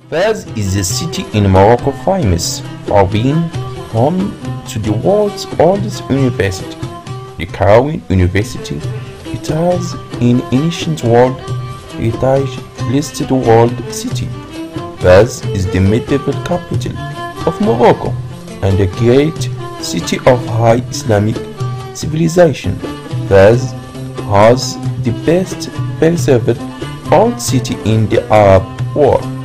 Fez is a city in Morocco famous for being home to the world's oldest university, the Qarawiyyin University. It has an ancient world heritage listed world city. Fez is the medieval capital of Morocco and a great city of high Islamic civilization. Fez has the best preserved old city in the Arab world.